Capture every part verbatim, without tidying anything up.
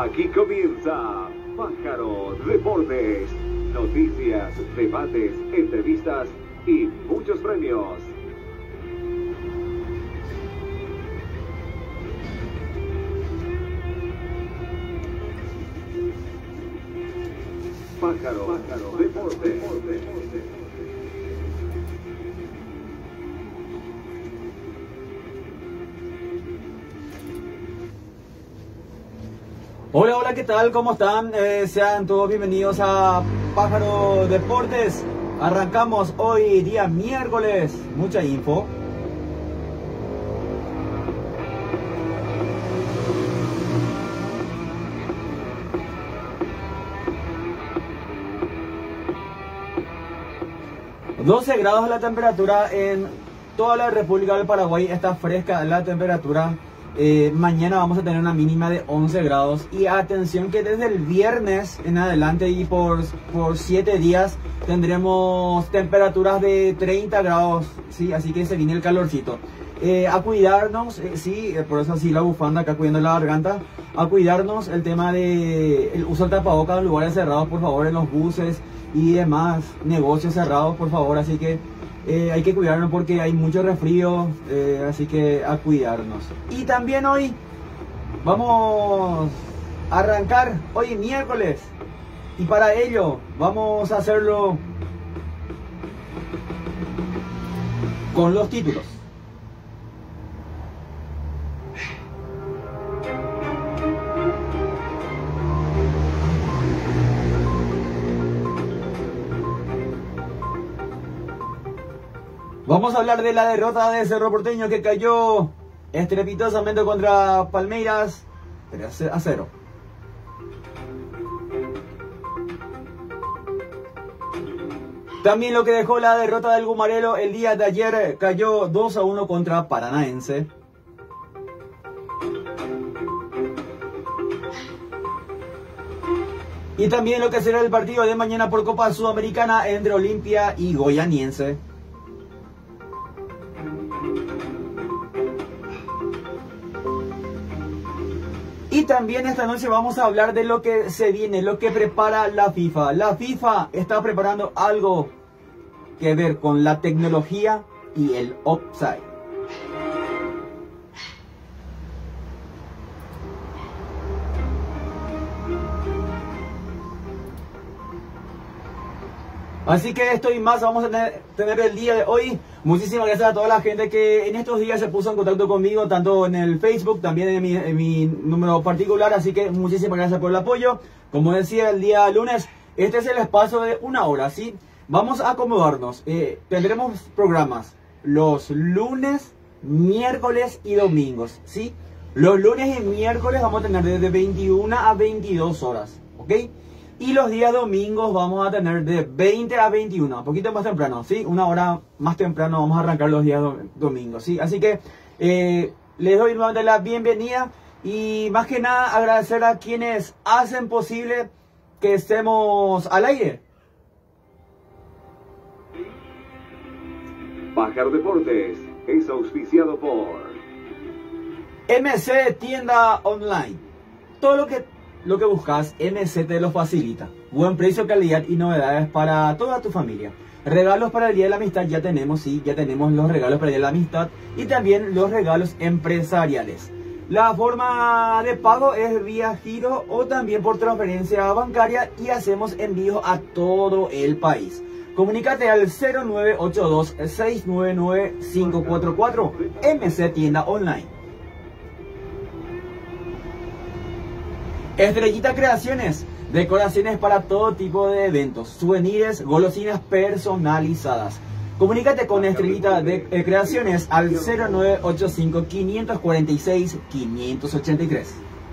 Aquí comienza Pájaro Deportes. Noticias, debates, entrevistas y muchos premios. Pájaro, Pájaro Deportes. Deportes. Hola, hola, ¿qué tal? ¿Cómo están? Eh, sean todos bienvenidos a Pájaro Deportes. Arrancamos hoy día miércoles. Mucha info. doce grados la temperatura en toda la República del Paraguay. Está fresca la temperatura. Eh, mañana vamos a tener una mínima de once grados. Y atención que desde el viernes en adelante y por, por siete días tendremos temperaturas de treinta grados. ¿Sí? Así que se viene el calorcito. Eh, a cuidarnos, eh, sí, eh, por eso así la bufanda acá cuidando la garganta. A cuidarnos, el tema de el uso del tapabocas en lugares cerrados, por favor, en los buses y demás negocios cerrados, por favor. Así que eh, hay que cuidarnos porque hay mucho resfrío, eh, así que a cuidarnos. Y también hoy vamos a arrancar, hoy miércoles, y para ello vamos a hacerlo con los títulos. Vamos a hablar de la derrota de Cerro Porteño, que cayó estrepitosamente contra Palmeiras tres a cero. También lo que dejó la derrota del Gumarelo el día de ayer, cayó dos a uno contra Paranaense. Y también lo que será el partido de mañana por Copa Sudamericana entre Olimpia y Goianiense. Y también esta noche vamos a hablar de lo que se viene, lo que prepara la FIFA. La FIFA está preparando algo que ver con la tecnología y el offside. Así que esto y más vamos a tener, tener el día de hoy. Muchísimas gracias a toda la gente que en estos días se puso en contacto conmigo, tanto en el Facebook, también en mi, en mi número particular. Así que muchísimas gracias por el apoyo. Como decía el día lunes, este es el espacio de una hora, ¿sí? Vamos a acomodarnos. Eh, tendremos programas los lunes, miércoles y domingos, ¿sí? Los lunes y miércoles vamos a tener desde veintiuna a veintidós horas, ¿ok? Y los días domingos vamos a tener de veinte a veintiuno, un poquito más temprano, ¿sí? Una hora más temprano vamos a arrancar los días do domingos, ¿sí? Así que eh, les doy nuevamente la bienvenida y más que nada agradecer a quienes hacen posible que estemos al aire. Pájaro Deportes es auspiciado por M C Tienda Online. Todo lo que... Lo que buscas, M C te lo facilita. Buen precio, calidad y novedades para toda tu familia. Regalos para el Día de la Amistad ya tenemos, sí, ya tenemos los regalos para el Día de la Amistad y también los regalos empresariales. La forma de pago es vía giro o también por transferencia bancaria y hacemos envíos a todo el país. Comunícate al cero nueve ocho dos, seis nueve nueve, cinco cuatro cuatro, M C Tienda Online. Estrellita Creaciones, decoraciones para todo tipo de eventos, souvenirs, golosinas personalizadas. Comunícate con Estrellita de eh, Creaciones al cero nueve ocho cinco, cinco cuatro seis, cinco ocho tres.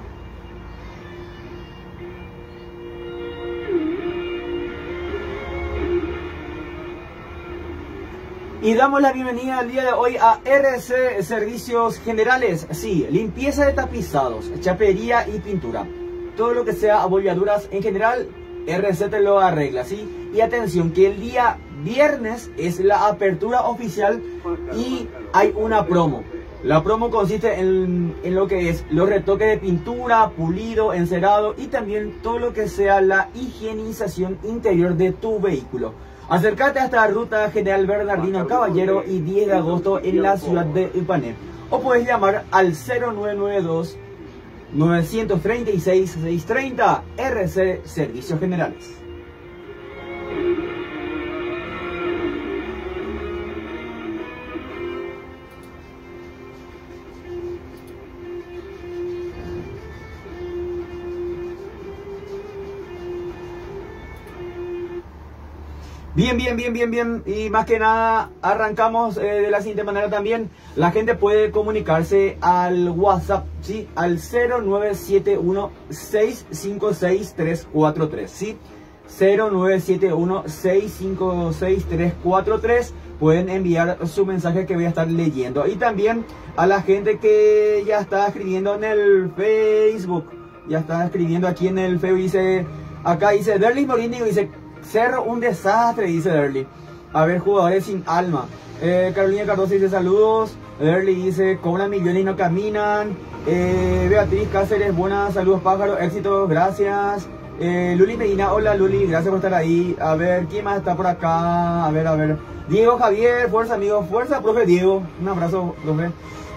Y damos la bienvenida al día de hoy a R C Servicios Generales. Sí, limpieza de tapizados, chapería y pintura. Todo lo que sea abolladuras en general, R C te lo arregla, ¿sí? Y atención, que el día viernes es la apertura oficial y hay una promo. La promo consiste en, en lo que es los retoques de pintura, pulido, encerado y también todo lo que sea la higienización interior de tu vehículo. Acércate a esta ruta General Bernardino Caballero y diez de agosto en la ciudad de Ipané. O puedes llamar al cero nueve nueve dos, nueve tres seis, seiscientos treinta R C Servicios Generales. Bien, bien, bien, bien, bien. Y más que nada, arrancamos eh, de la siguiente manera también. La gente puede comunicarse al WhatsApp, ¿sí? Al cero nueve siete uno, seis cinco seis, tres cuatro tres, ¿sí? cero nueve siete uno, seis cinco seis, tres cuatro tres. Pueden enviar su mensaje que voy a estar leyendo. Y también a la gente que ya está escribiendo en el Facebook. Ya está escribiendo aquí en el Facebook. Dice, acá dice, Derlis Morini, dice... Cerro, un desastre, dice Derly. A ver, jugadores sin alma. Eh, Carolina Cardoso dice saludos. Derly dice cobran millones y no caminan. Eh, Beatriz Cáceres, buenas, saludos pájaros, éxitos, gracias. Eh, Luli Medina, hola Luli, gracias por estar ahí. A ver, ¿quién más está por acá? A ver, a ver. Diego Javier, fuerza amigo, fuerza, profe Diego. Un abrazo, profe.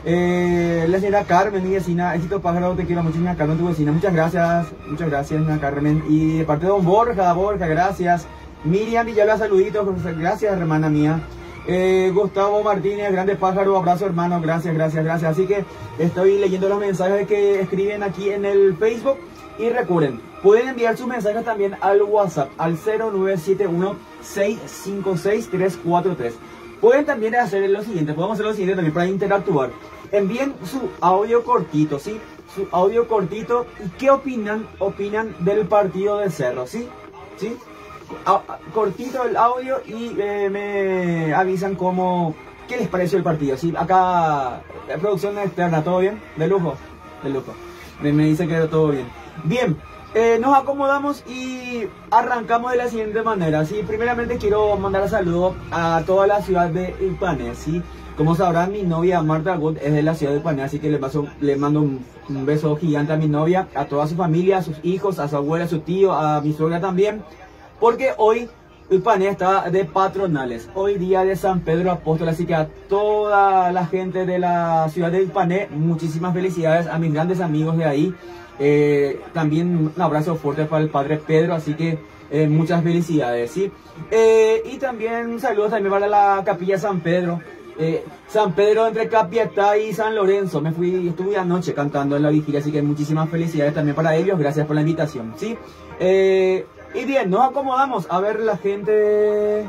Eh, la señora Carmen, mi vecina, éxito pájaro, te quiero mucho, señora Carmen, tu vecina, muchas gracias, muchas gracias, señora Carmen. Y de parte de don Borja, Borja, gracias. Miriam Villalba, saluditos, gracias, hermana mía. Eh, Gustavo Martínez, grande pájaro, abrazo, hermano, gracias, gracias, gracias. Así que estoy leyendo los mensajes que escriben aquí en el Facebook. Y recuerden, pueden enviar sus mensajes también al WhatsApp, al cero nueve siete uno, seis cinco seis, tres cuatro tres. Pueden también hacer lo siguiente, podemos hacer lo siguiente también para interactuar. Envíen su audio cortito, ¿sí? Su audio cortito. ¿Y qué opinan? Opinan del partido de Cerro, ¿sí? ¿Sí? A, a, cortito el audio y eh, me avisan cómo, qué les pareció el partido, ¿sí? Acá, la producción externa, ¿todo bien? De lujo, de lujo. Me, me dice que todo bien. Bien. Eh, nos acomodamos y arrancamos de la siguiente manera, ¿sí? Primeramente quiero mandar un saludo a toda la ciudad de Ipané, ¿sí? Como sabrán, mi novia Marta Gut es de la ciudad de Ipané, así que le, paso, le mando un, un beso gigante a mi novia, a toda su familia, a sus hijos, a su abuela, a su tío, a mi suegra también, porque hoy Ipané está de patronales, hoy día de San Pedro Apóstol, así que a toda la gente de la ciudad de Ipané, muchísimas felicidades, a mis grandes amigos de ahí. Eh, también un abrazo fuerte para el padre Pedro, así que eh, muchas felicidades, ¿sí? Eh, y también saludos también para la capilla San Pedro, eh, San Pedro entre Capiatá y San Lorenzo. Me fui, estuve anoche cantando en la vigilia, así que muchísimas felicidades también para ellos, gracias por la invitación, ¿sí? Eh, y bien, nos acomodamos a ver la gente.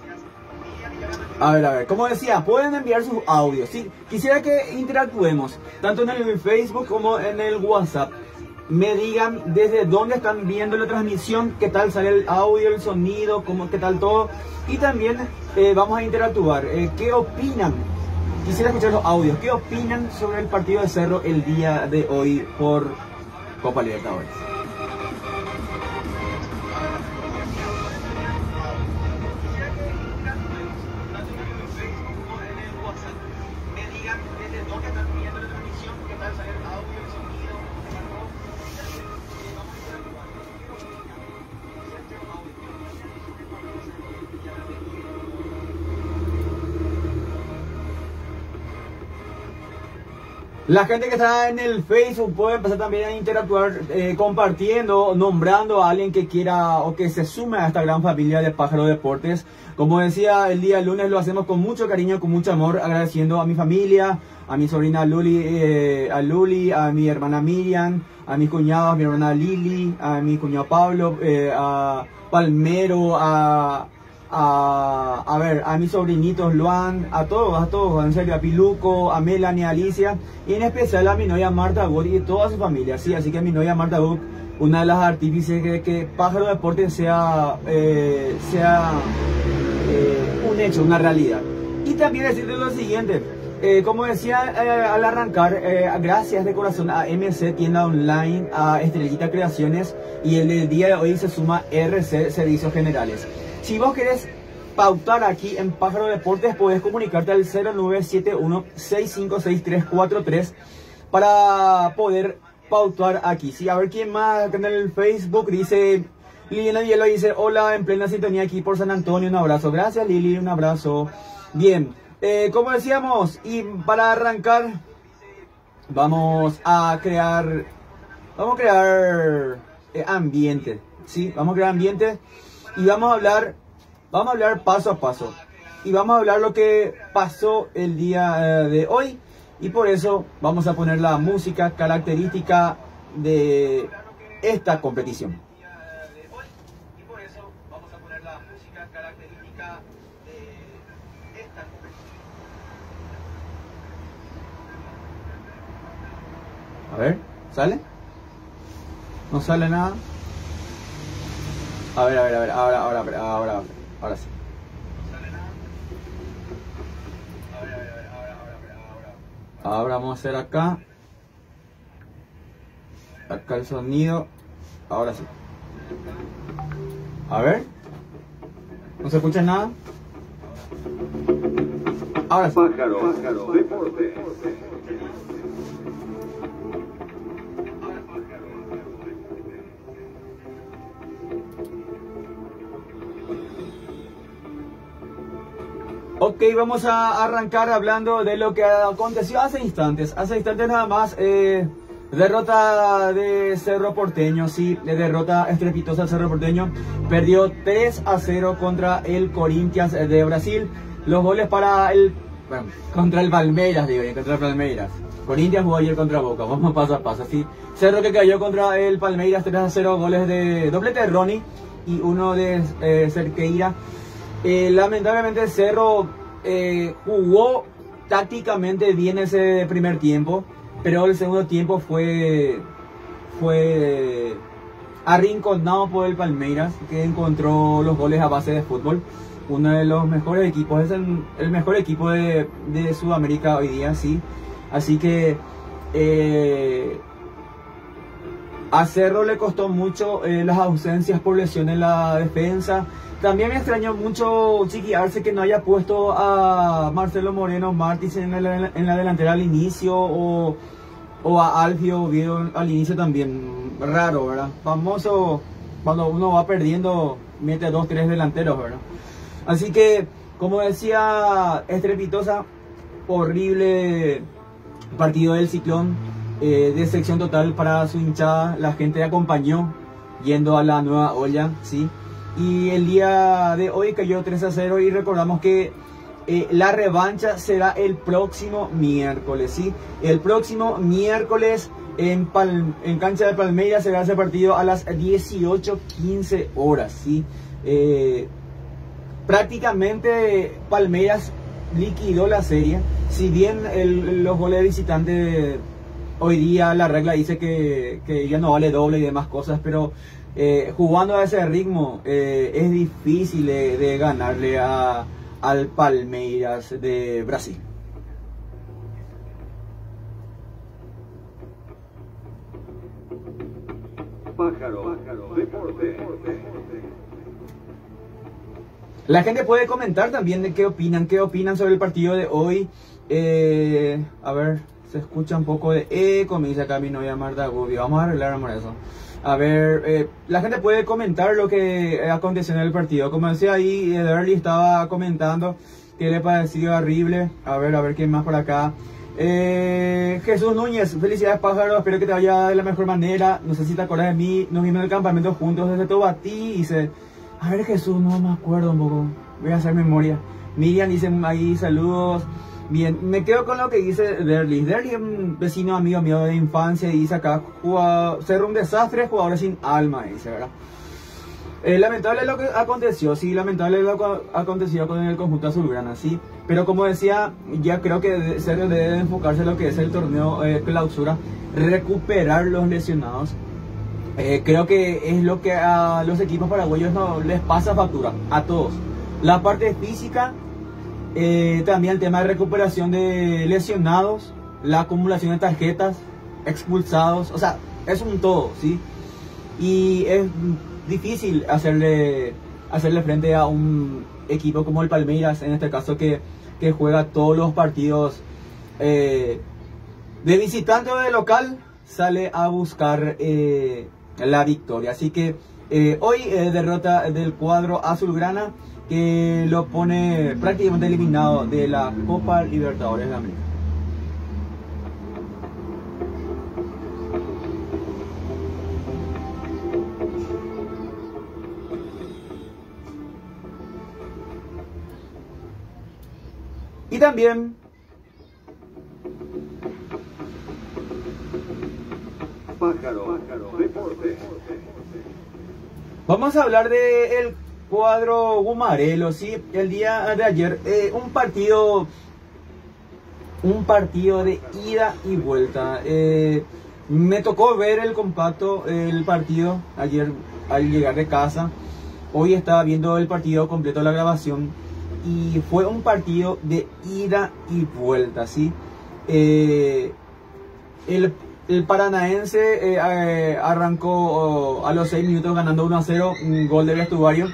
A ver, a ver, como decía, pueden enviar sus audios, ¿sí? Quisiera que interactuemos, tanto en el Facebook como en el WhatsApp. Me digan desde dónde están viendo la transmisión, qué tal sale el audio, el sonido, cómo, qué tal todo. Y también eh, vamos a interactuar. Eh, ¿Qué opinan? Quisiera escuchar los audios. ¿Qué opinan sobre el partido de Cerro el día de hoy por Copa Libertadores? La gente que está en el Facebook puede empezar también a interactuar eh, compartiendo, nombrando a alguien que quiera o que se sume a esta gran familia de Pájaro Deportes. Como decía, el día lunes lo hacemos con mucho cariño, con mucho amor, agradeciendo a mi familia, a mi sobrina Luli, eh, a Luli, a mi hermana Miriam, a mis cuñados, a mi hermana Lili, a mi cuñado Pablo, eh, a Palmero, a... A, a ver, a mis sobrinitos Luan, a todos, a todos, en serio, a Piluco, a Melanie, a Alicia, y en especial a mi novia Marta Gut y toda su familia, sí, así que mi novia Marta Gut, una de las artífices de que Pájaro Deportes sea, eh, sea eh, un hecho, una realidad. Y también decirte lo siguiente, eh, como decía eh, al arrancar, eh, gracias de corazón a M C Tienda Online, a Estrellita Creaciones, y el del día de hoy se suma R C Servicios Generales. Si vos querés pautar aquí en Pájaro Deportes, puedes comunicarte al cero nueve siete uno, seis cinco seis, tres cuatro tres para poder pautar aquí. Sí, a ver quién más en el Facebook dice... Liliana Hielo dice, hola, en plena sintonía aquí por San Antonio, un abrazo. Gracias, Lili, un abrazo. Bien, eh, como decíamos, y para arrancar, vamos a crear, vamos a crear eh, ambiente, ¿sí? Vamos a crear ambiente y vamos a hablar, vamos a hablar paso a paso. Y vamos a hablar lo que pasó el día eh, de hoy. Y por eso vamos a poner la música característica de esta competición. A ver, ¿sale? ¿No sale nada? A ver, a ver, a ver, ahora, ahora, ahora, ahora, ahora sí. Ahora vamos a hacer acá. Acá el sonido. Ahora sí. A ver. ¿No se escucha nada? Ahora sí. Pájaro, Pájaro Deportes. Ok, vamos a arrancar hablando de lo que aconteció hace instantes. Hace instantes nada más, eh, derrota de Cerro Porteño, sí, de derrota estrepitosa del Cerro Porteño. Perdió tres a cero contra el Corinthians de Brasil. Los goles para el... Bueno, contra el Palmeiras, digo, contra el Palmeiras. Corinthians jugó ayer contra Boca, vamos paso a paso, sí. Cerro que cayó contra el Palmeiras, tres a cero, goles de doblete de Ronnie y uno de eh, Cerqueira. Eh, lamentablemente Cerro eh, jugó tácticamente bien ese primer tiempo, pero el segundo tiempo fue fue arrinconado por el Palmeiras, que encontró los goles a base de fútbol. Uno de los mejores equipos, es el, el mejor equipo de, de Sudamérica hoy día, sí. Así que eh, a Cerro le costó mucho eh, las ausencias por lesión en la defensa. También me extrañó mucho Chiqui Arce que no haya puesto a Marcelo Moreno Martins en la, en la delantera al inicio, o, o a Alfio Oviedo al inicio también. Raro, ¿verdad? Famoso cuando uno va perdiendo, mete dos, tres delanteros, ¿verdad? Así que, como decía, estrepitosa, horrible partido del Ciclón, eh, decepción total para su hinchada. La gente acompañó yendo a la nueva olla, ¿sí? Y el día de hoy cayó tres a cero y recordamos que eh, la revancha será el próximo miércoles, ¿sí? El próximo miércoles en, Pal en cancha de Palmeiras será ese partido a las dieciocho quince horas, ¿sí? Eh, prácticamente Palmeiras liquidó la serie. Si bien el, los goles de visitante hoy día la regla dice que, que ya no vale doble y demás cosas, pero... Eh, jugando a ese ritmo eh, es difícil de, de ganarle a, al Palmeiras de Brasil. Pájaro, Pájaro Deportes. La gente puede comentar también de qué opinan, qué opinan sobre el partido de hoy. Eh, a ver, se escucha un poco de eco, me dice acá mi novia Marta Gubbio. Vamos a arreglar, amor, eso. A ver, eh, la gente puede comentar lo que aconteció en el partido. Como decía ahí, Ederly estaba comentando qué le pareció horrible. A ver, a ver quién más por acá. Eh, Jesús Núñez, felicidades Pájaro, espero que te vaya de la mejor manera. No sé si te acuerdas de mí, nos vimos en el campamento juntos desde Tobatí. Dice, a ver Jesús, no me acuerdo un poco, voy a hacer memoria. Miriam dice ahí, saludos. Bien, me quedo con lo que dice Derly. Derly es un vecino amigo mío de infancia y dice acá, jugador, Cerro un desastre, jugadores sin alma, dice, ¿verdad? Eh, lamentable lo que aconteció, sí, lamentable lo que aconteció con el conjunto azulgrana, sí. Pero como decía, ya creo que Cerro debe enfocarse en lo que es el torneo eh, clausura, recuperar los lesionados. Eh, creo que es lo que a los equipos paraguayos no les pasa factura, a todos. La parte física... Eh, también el tema de recuperación de lesionados, la acumulación de tarjetas, expulsados, o sea, es un todo, ¿sí? Y es difícil hacerle, hacerle frente a un, equipos como el Palmeiras, en este caso que, que juega todos los partidos eh, de visitante o de local, sale a buscar eh, la victoria. Así que eh, hoy eh, derrota del cuadro azulgrana, que lo pone prácticamente eliminado de la Copa Libertadores de América. Y también Pájaro, pájaro, deporte. Vamos a hablar de el cuadro Gumarelo, sí, el día de ayer, eh, un partido, un partido de ida y vuelta. Eh, me tocó ver el compacto, el partido ayer al llegar de casa. Hoy estaba viendo el partido completo, la grabación, y fue un partido de ida y vuelta, sí. Eh, el El Paranaense eh, eh, arrancó oh, a los seis minutos ganando uno a cero, un gol de vestuario.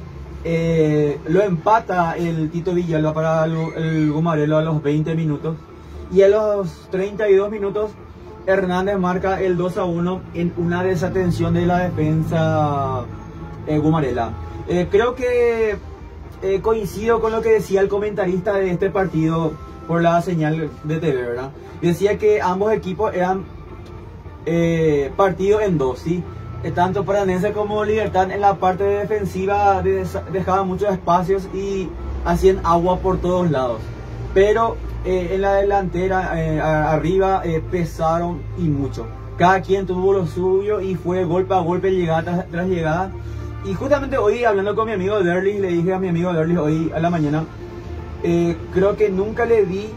Eh, lo empata el Tito Villalba para el, el Gumarelo a los veinte minutos. Y a los treinta y dos minutos Hernández marca el dos a uno en una desatención de la defensa eh, gumarela. Eh, creo que eh, coincido con lo que decía el comentarista de este partido por la señal de T V, ¿verdad? Decía que ambos equipos eran eh, partidos en dos, ¿sí? Eh, tanto Paranense como Libertad en la parte defensiva dejaban muchos espacios y hacían agua por todos lados. Pero eh, en la delantera, eh, arriba, eh, pesaron y mucho. Cada quien tuvo lo suyo y fue golpe a golpe, llegada tras, tras llegada. Y justamente hoy, hablando con mi amigo Derlis, le dije a mi amigo Derlis hoy a la mañana, eh, creo que nunca le vi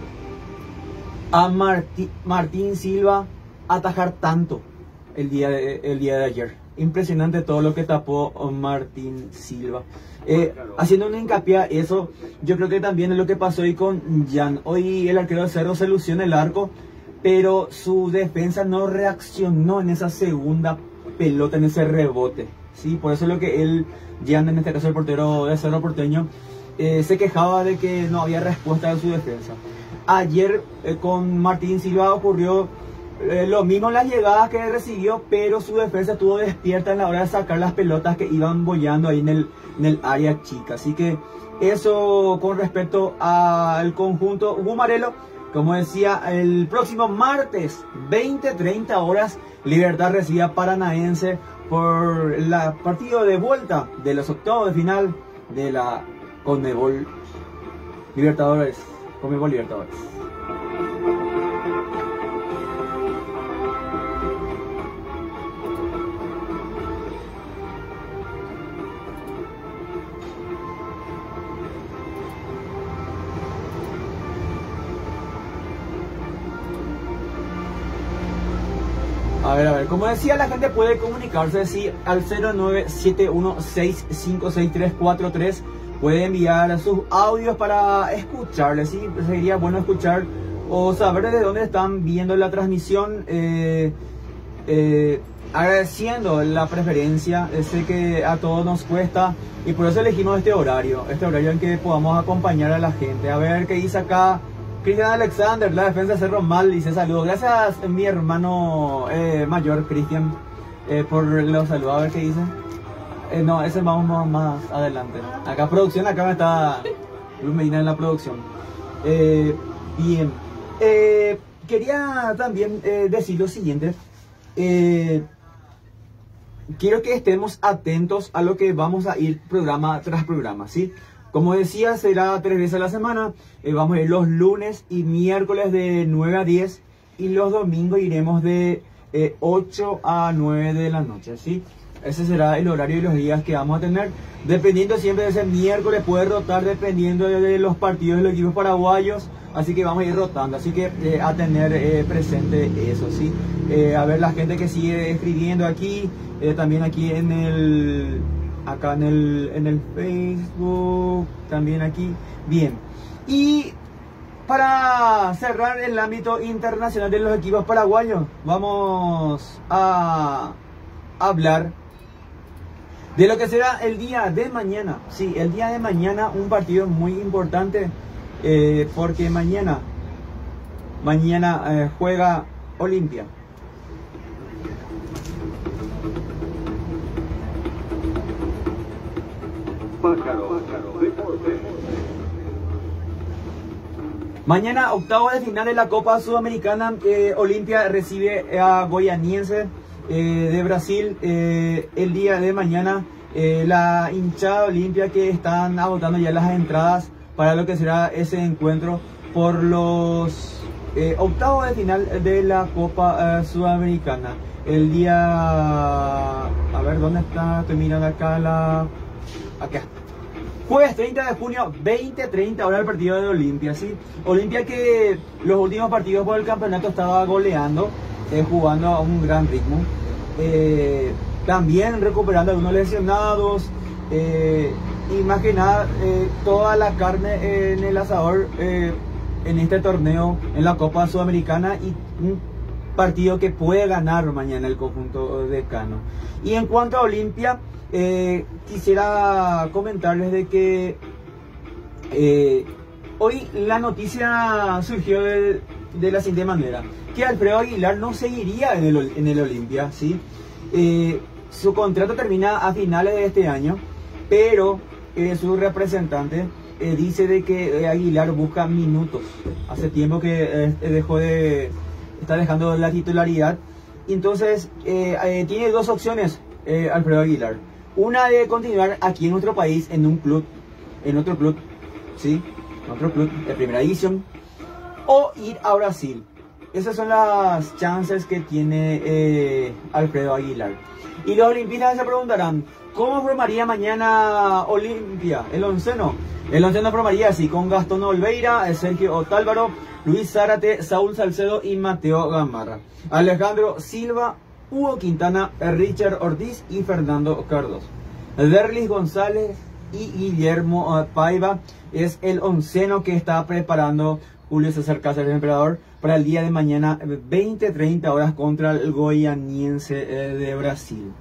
a Martí, Martín Silva atajar tanto el día, de, el día de ayer. Impresionante todo lo que tapó Martín Silva. Eh, haciendo un hincapié a eso, yo creo que también es lo que pasó hoy con Jan. Hoy el arquero de Cerro se lució en el arco, pero su defensa no reaccionó en esa segunda pelota, en ese rebote. Sí, por eso es lo que él, Jan, en este caso el portero de Cerro Porteño, eh, se quejaba de que no había respuesta de su defensa. Ayer eh, con Martín Silva ocurrió eh, lo mismo en las llegadas que recibió, pero su defensa estuvo despierta en la hora de sacar las pelotas que iban bollando ahí en el, en el área chica. Así que eso con respecto al conjunto Gumarelo. Como decía, el próximo martes, veinte treinta horas, Libertad recibe a Paranaense por el partido de vuelta de los octavos de final de la Conmebol Libertadores. Conmebol Libertadores. A ver, a ver, como decía, la gente puede comunicarse sí, al cero nueve siete uno seis cinco seis tres cuatro tres. Puede enviar sus audios para escucharles, sí, sería bueno escuchar o saber desde dónde están viendo la transmisión. Eh, eh, agradeciendo la preferencia, eh, sé que a todos nos cuesta y por eso elegimos este horario, este horario en que podamos acompañar a la gente. A ver qué dice acá Cristian Alexander, la defensa Cerro Mal, dice saludos. Gracias mi hermano eh, mayor Cristian eh, por los saludos. A ver qué dice. Eh, no, ese vamos más, más adelante. Acá producción, acá me está Luz Medina en la producción. Eh, bien. Eh, quería también eh, decir lo siguiente. Eh, quiero que estemos atentos a lo que vamos a ir programa tras programa, ¿sí? Como decía, será tres veces a la semana. Eh, vamos a ir los lunes y miércoles de nueve a diez. Y los domingos iremos de eh, ocho a nueve de la noche, ¿sí? Ese será el horario y los días que vamos a tener. Dependiendo siempre de ese miércoles, puede rotar dependiendo de, de los partidos de los equipos paraguayos. Así que vamos a ir rotando. Así que eh, a tener eh, presente eso, ¿sí? Eh, a ver la gente que sigue escribiendo aquí. Eh, también aquí en el... Acá en el, en el Facebook, también aquí. Bien. Y para cerrar el ámbito internacional de los equipos paraguayos, vamos a hablar De lo que será el día de mañana, sí, el día de mañana un partido muy importante, eh, porque mañana, mañana eh, juega Olimpia. Pájaro, pájaro, deporte. Mañana, octavo de final de la Copa Sudamericana, eh, Olimpia recibe a Goianiense eh, de Brasil. Eh, el día de mañana, eh, la hinchada Olimpia que están agotando ya las entradas para lo que será ese encuentro por los eh, octavos de final de la Copa eh, Sudamericana. El día... A ver, ¿dónde está? Estoy mirando acá la... Acá. Jueves treinta de junio, veinte treinta, ahora el partido de Olimpia, ¿sí? Olimpia que los últimos partidos por el campeonato estaba goleando, eh, jugando a un gran ritmo. Eh, también recuperando algunos lesionados. Eh, y más que nada, eh, toda la carne en el asador eh, en este torneo, en la Copa Sudamericana. Y un partido que puede ganar mañana el conjunto de Cano. Y en cuanto a Olimpia... Eh, quisiera comentarles de que eh, hoy la noticia surgió de, de la siguiente manera, que Alfredo Aguilar no seguiría en el, en el Olimpia, ¿sí? Eh, su contrato termina a finales de este año, pero eh, su representante eh, dice de que Aguilar busca minutos. Hace tiempo que eh, dejó de está dejando la titularidad, entonces eh, eh, tiene dos opciones eh, Alfredo Aguilar. Una de continuar aquí en nuestro país en un club, en otro club, ¿sí? En otro club de primera división, o ir a Brasil. Esas son las chances que tiene eh, Alfredo Aguilar. Y los olimpistas se preguntarán, ¿cómo formaría mañana Olimpia? El onceno. El onceno formaría así, con Gastón Olveira, Sergio Otálvaro, Luis Zárate, Saúl Salcedo y Mateo Gamarra. Alejandro Silva, Hugo Quintana, Richard Ortiz y Fernando Cardoso. Derlis González y Guillermo Paiva es el onceno que está preparando Julio César Cáceres, el emperador, para el día de mañana, veinte treinta horas, contra el Goianiense de Brasil.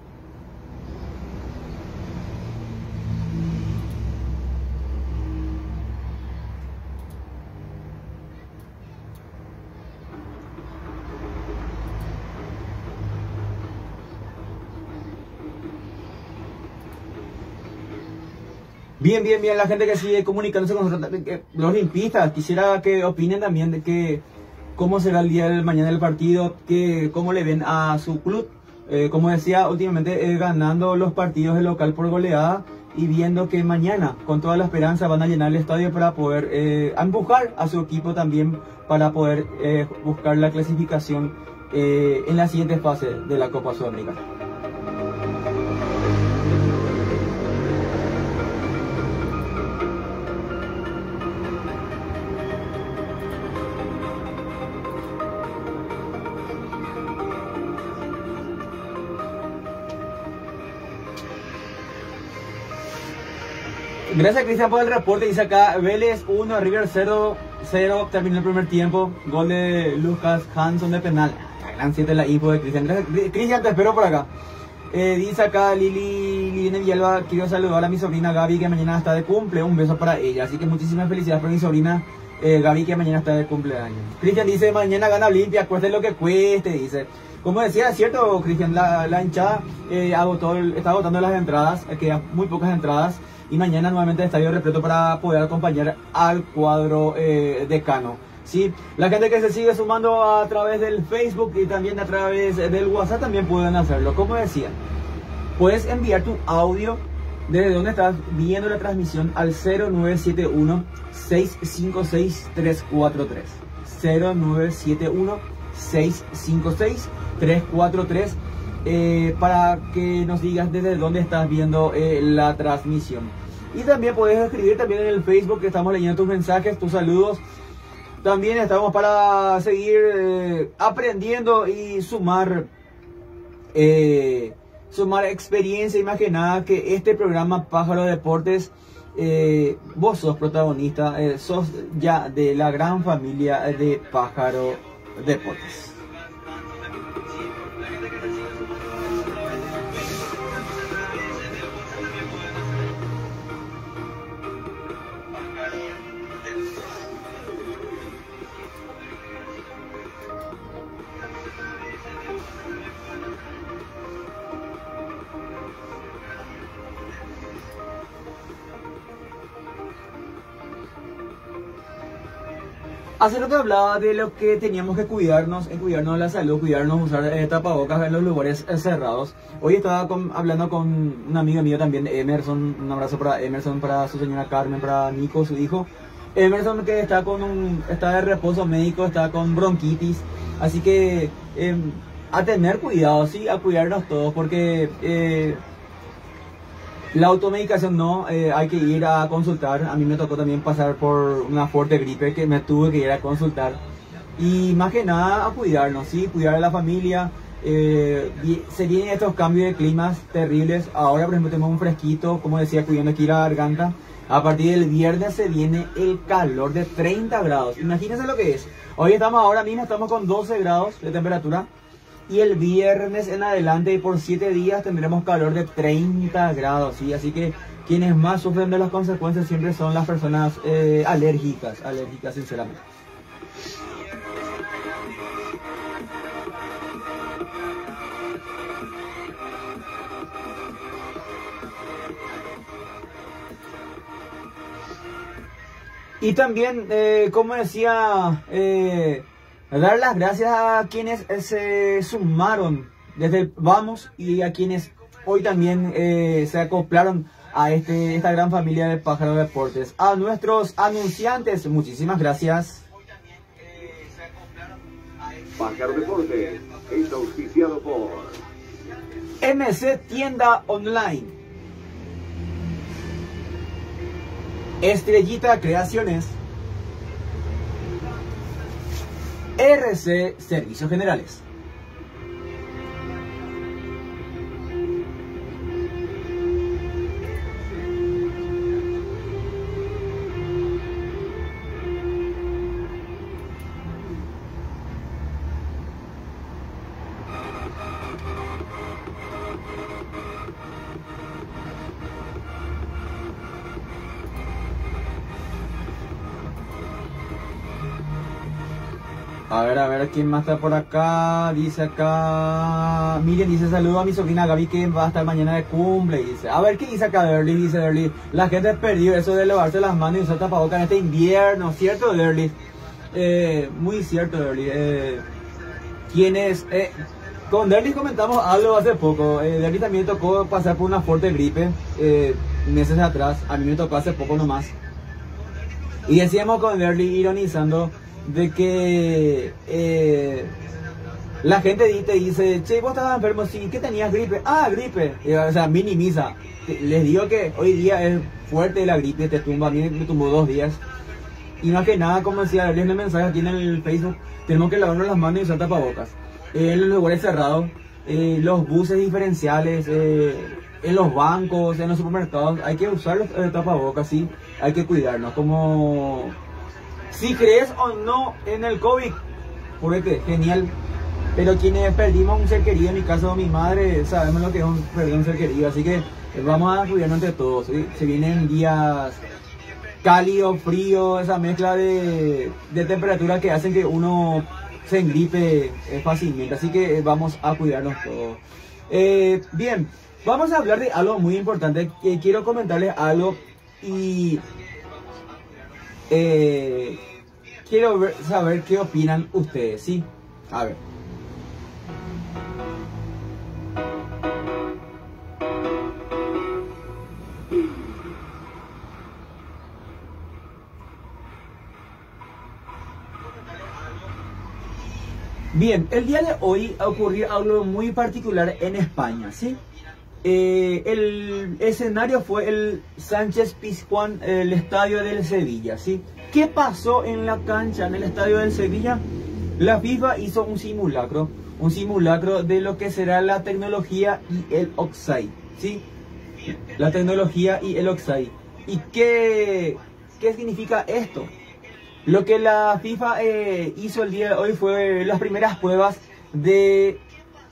Bien, bien, bien, la gente que sigue comunicándose con nosotros, los olimpistas, quisiera que opinen también de que cómo será el día de mañana del partido, que cómo le ven a su club, eh, como decía, últimamente eh, ganando los partidos de local por goleada y viendo que mañana, con toda la esperanza, van a llenar el estadio para poder eh, empujar a su equipo también para poder eh, buscar la clasificación eh, en la siguiente fase de la Copa Sudamericana. Gracias, Cristian, por el reporte. Dice acá, Vélez uno, River cero, cero, terminó el primer tiempo. Gol de Lucas Hanson de penal. Gran siete la info de Cristian. Gracias, Cristian, te espero por acá. Eh, dice acá Lili, Lili Villalba, quiero saludar a mi sobrina Gaby, que mañana está de cumple. Un beso para ella. Así que muchísimas felicidades por mi sobrina eh, Gaby, que mañana está de cumpleaños. Cristian dice, mañana gana Olimpia, cueste lo que cueste, dice. Como decía, es cierto, Cristian, la, la hinchada eh, agotó, está agotando las entradas, eh, quedan muy pocas entradas. Y mañana nuevamente el estadio repleto para poder acompañar al cuadro eh, de Cano. ¿Sí? La gente que se sigue sumando a través del Facebook y también a través del WhatsApp también pueden hacerlo. Como decía, puedes enviar tu audio desde donde estás viendo la transmisión al cero nueve siete uno, seis cinco seis, tres cuatro tres. cero nueve siete uno, seis cinco seis, tres cuatro tres. Eh, para que nos digas desde dónde estás viendo eh, la transmisión. Y también puedes escribir también en el Facebook, que estamos leyendo tus mensajes, tus saludos. También estamos para seguir eh, aprendiendo y sumar eh, sumar experiencia. Y más que nada que este programa Pájaro Deportes, eh, vos sos protagonista, eh, sos ya de la gran familia de Pájaro Deportes. Hace rato hablaba de lo que teníamos que cuidarnos, en cuidarnos de la salud, cuidarnos, usar eh, tapabocas en los lugares eh, cerrados. Hoy estaba con, hablando con un amigo mío también, Emerson, un abrazo para Emerson, para su señora Carmen, para Nico, su hijo. Emerson que está con un, está de reposo médico, está con bronquitis, así que eh, a tener cuidado, sí, a cuidarnos todos, porque eh, la automedicación no, eh, hay que ir a consultar. A mí me tocó también pasar por una fuerte gripe que me tuve que ir a consultar. Y más que nada a cuidarnos, ¿sí? Cuidar a la familia. Eh, se vienen estos cambios de climas terribles. Ahora, por ejemplo, tenemos un fresquito, como decía, cuidando aquí la garganta. A partir del viernes se viene el calor de treinta grados. Imagínense lo que es. Hoy estamos, ahora mismo estamos con doce grados de temperatura. Y el viernes en adelante, por siete días, tendremos calor de treinta grados, ¿sí? Así que quienes más sufren de las consecuencias siempre son las personas eh, alérgicas, alérgicas sinceramente. Y también, eh, como decía... Eh, dar las gracias a quienes eh, se sumaron desde el Vamos y a quienes hoy también eh, se acoplaron a este, esta gran familia de Pájaro Deportes. A nuestros anunciantes, muchísimas gracias. Pájaro Deportes es auspiciado por M C Tienda Online, Estrellita Creaciones, R C Servicios Generales. A ver, a ver, ¿quién más está por acá? Dice acá... Miren, dice, saludo a mi sobrina Gaby que va a estar mañana de cumple. Dice, a ver, ¿qué dice acá Derly? Dice Derly, la gente perdió eso de lavarse las manos y usar tapabocas en este invierno. ¿Cierto, Derly? Eh, muy cierto, Derly. Eh, ¿Quiénes? Eh, con Derly comentamos algo hace poco. Eh, Derly también tocó pasar por una fuerte gripe eh, meses atrás. A mí me tocó hace poco nomás. Y decíamos con Derly, ironizando, de que eh, la gente te dice, che, vos estabas enfermo, sí, ¿qué tenías? Gripe. Ah, gripe. Eh, o sea, minimiza. Les digo que hoy día es fuerte la gripe, te tumba. A mí me tumbó dos días. Y más que nada, como decía, leerle el mensaje aquí en el Facebook, tenemos que lavarnos las manos y usar tapabocas. Eh, en los lugares cerrados, eh, los buses diferenciales, eh, en los bancos, en los supermercados, hay que usar los eh, tapabocas, sí, hay que cuidarnos. Como... si crees o no en el COVID, porque genial. Pero quienes perdimos un ser querido, en mi caso mi madre, sabemos lo que es un, perder un ser querido. Así que vamos a cuidarnos entre todos, ¿sí? Se vienen días cálidos, fríos, esa mezcla de, de temperatura que hacen que uno se engripe eh, fácilmente. Así que vamos a cuidarnos todos. Eh, bien, vamos a hablar de algo muy importante. Eh, quiero comentarles algo y... Eh, quiero ver, saber qué opinan ustedes, ¿sí? A ver. Bien, el día de hoy ocurrió algo muy particular en España, ¿sí? Eh, el escenario fue el Sánchez Pizjuán, el estadio del Sevilla, ¿sí? ¿Qué pasó en la cancha, en el estadio del Sevilla? La FIFA hizo un simulacro, un simulacro de lo que será la tecnología y el offside, ¿sí? La tecnología y el offside. ¿Y qué, qué significa esto? Lo que la FIFA eh, hizo el día de hoy fue las primeras pruebas de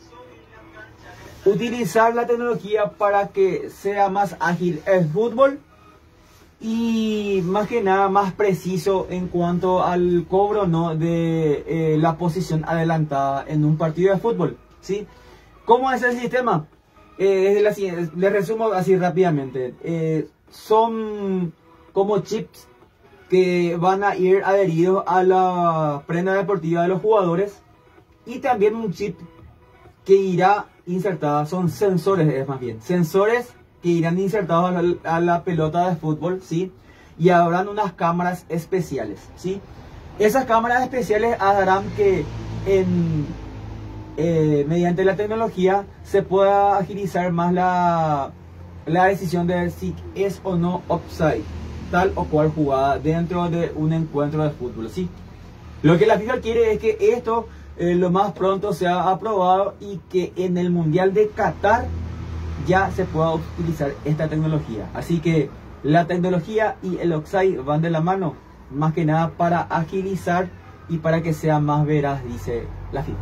utilizar la tecnología para que sea más ágil el fútbol y más que nada más preciso en cuanto al cobro, ¿no?, de eh, la posición adelantada en un partido de fútbol, ¿sí? ¿Cómo es el sistema? Eh, es la siguiente, les resumo así rápidamente. Eh, son como chips que van a ir adheridos a la prenda deportiva de los jugadores, y también un chip que irá insertada, son sensores, es más bien, sensores que irán insertados a la, a la pelota de fútbol, ¿sí? Y habrán unas cámaras especiales, ¿sí? Esas cámaras especiales harán que en, eh, mediante la tecnología se pueda agilizar más la, la decisión de si es o no offside tal o cual jugada dentro de un encuentro de fútbol, ¿sí? Lo que la FIFA quiere es que esto eh, lo más pronto sea aprobado y que en el Mundial de Qatar ya se pueda utilizar esta tecnología. Así que la tecnología y el offside van de la mano, más que nada para agilizar y para que sea más veraz, dice la FIFA.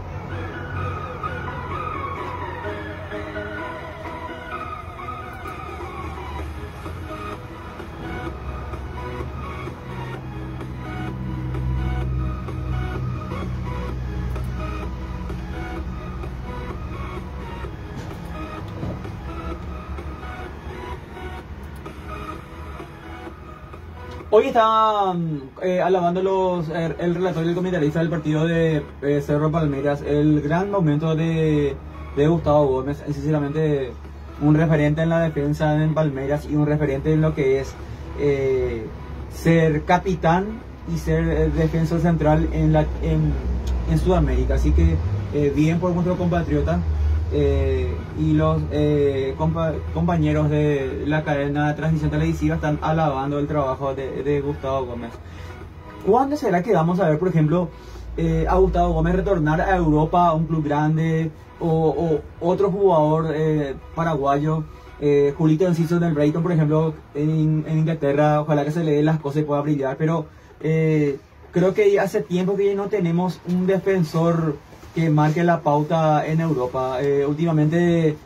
Hoy están eh, alabando los, el, el relator y el comentarista del partido de eh, Cerro Palmeiras el gran momento de, de Gustavo Gómez, sinceramente un referente en la defensa en Palmeiras y un referente en lo que es eh, ser capitán y ser eh, defensor central en, la, en, en Sudamérica. Así que eh, bien por nuestro compatriota. Eh, y los eh, compa compañeros de la cadena de transmisión televisiva están alabando el trabajo de, de Gustavo Gómez. ¿Cuándo será que vamos a ver, por ejemplo, eh, a Gustavo Gómez retornar a Europa, a un club grande, o, o otro jugador eh, paraguayo, eh, Julito Enciso del Brighton, por ejemplo, en, en Inglaterra? Ojalá que se le den las cosas y pueda brillar, pero eh, creo que hace tiempo que no tenemos un defensor que marque la pauta en Europa. Eh, últimamente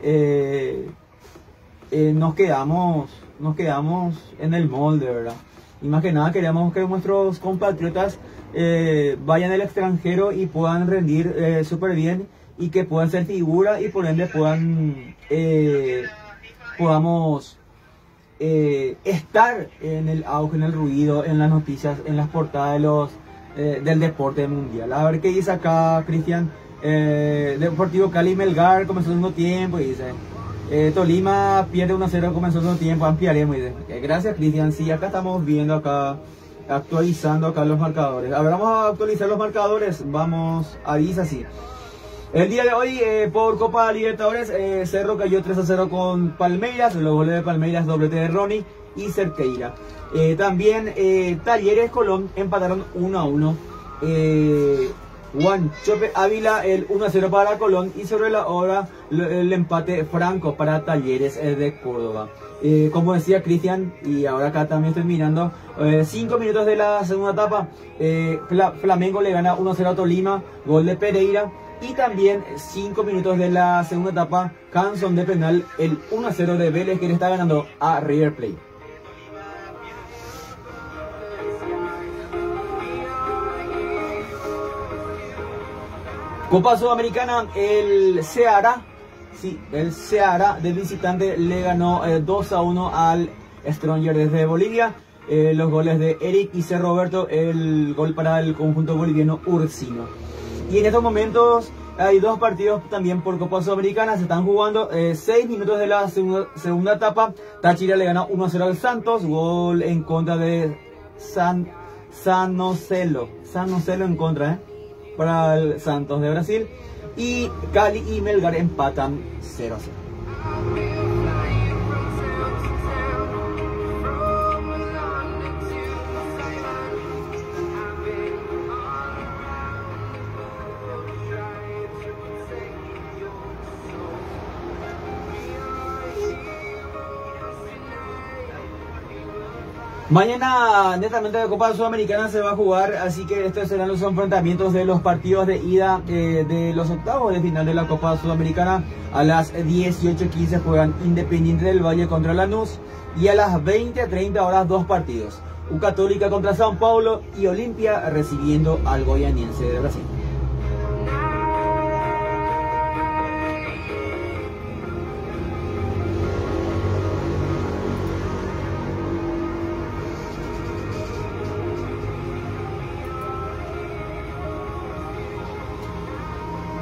eh, eh, nos quedamos nos quedamos en el molde, ¿verdad? Y más que nada queremos que nuestros compatriotas eh, vayan al extranjero y puedan rendir eh, súper bien y que puedan ser figura y por ende puedan eh, podamos eh, estar en el auge, en el ruido, en las noticias, en las portadas de los Eh, del deporte mundial. A ver qué dice acá Cristian. eh, Deportivo Cali Melgar comenzó el segundo tiempo y dice eh, Tolima pierde uno a cero, comenzó el segundo tiempo, ampliaremos, dice. Eh, gracias Cristian. Sí, acá estamos viendo acá, actualizando acá los marcadores. A ver, vamos a actualizar los marcadores. Vamos a dice así. El día de hoy eh, por Copa Libertadores, eh, Cerro cayó tres a cero con Palmeiras. Los goles de Palmeiras, doblete de Ronnie y Cerqueira. Eh, también eh, Talleres Colón empataron uno a uno. Eh, Juan Chope Ávila el uno a cero para Colón, y sobre la hora el empate franco para Talleres eh, de Córdoba. Eh, como decía Cristian, y ahora acá también estoy mirando, cinco eh, minutos de la segunda etapa, eh, Flamengo le gana uno a cero a Tolima, gol de Pereira. Y también cinco minutos de la segunda etapa, Canson de penal, el uno a cero de Vélez, que le está ganando a River Plate. Copa Sudamericana, el Ceará, sí, el Ceará de visitante le ganó eh, dos a uno al Stronger desde Bolivia. Eh, los goles de Eric y C. Roberto, el gol para el conjunto boliviano Ursino. Y en estos momentos hay dos partidos también por Copa Sudamericana, se están jugando eh, seis minutos de la segunda, segunda etapa. Táchira le gana uno a cero al Santos, gol en contra de San, Sanocelo, Sanocelo en contra, eh. para el Santos de Brasil, y Cali y Melgar empatan cero a cero. Mañana netamente la Copa Sudamericana se va a jugar, así que estos serán los enfrentamientos de los partidos de ida eh, de los octavos de final de la Copa Sudamericana. A las dieciocho quince juegan Independiente del Valle contra Lanús, y a las veinte treinta horas dos partidos, U Católica contra São Paulo y Olimpia recibiendo al Goianiense de Brasil.